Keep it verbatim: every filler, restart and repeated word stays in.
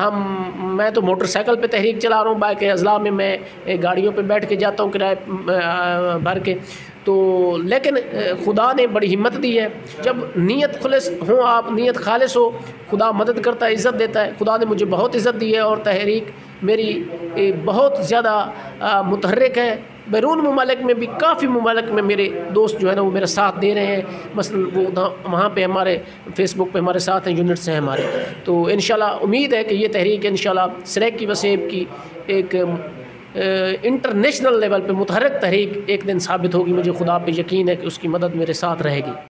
हम मैं तो मोटरसाइकिल पे तहरीक चला रहा हूँ, बाकी अज़ला में मैं गाड़ियों पे बैठ के जाता हूँ किराए भर के। तो लेकिन खुदा ने बड़ी हिम्मत दी है, जब नीयत खुलिस हो, आप नीयत खालिस हो, खुदा मदद करता है, इज़्ज़त देता है। खुदा ने मुझे बहुत इज़्ज़त दी है और तहरीक मेरी बहुत ज़्यादा मुतहर्रिक है। बैरून ममालिक में भी काफ़ी ममालिक में मेरे दोस्त जो है ना वो मेरा साथ दे रहे हैं। मसलन वो वहाँ पे हमारे फेसबुक पे हमारे साथ हैं, यूनिट्स हैं हमारे। तो इंशाल्लाह उम्मीद है कि ये तहरीक इंशाल्लाह सराइकी वसेब की एक इंटरनेशनल लेवल पे मुतहर्रिक तहरीक एक दिन साबित होगी। मुझे खुदा पे यकीन है कि उसकी मदद मेरे साथ रहेगी।